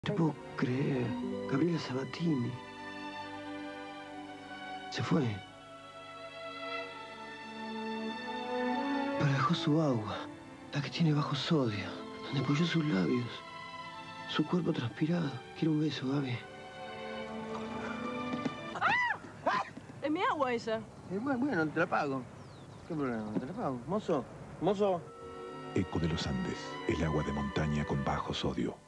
No te puedo creer. Gabriela Sabatini. Se fue. Pero dejó su agua, la que tiene bajo sodio, donde apoyó sus labios, su cuerpo transpirado. Quiero un beso, Gaby. ¡Ah! Es mi agua esa. Bueno, te la pago. ¿Qué problema? Te la pago. Mozo, mozo. Eco de los Andes, el agua de montaña con bajo sodio.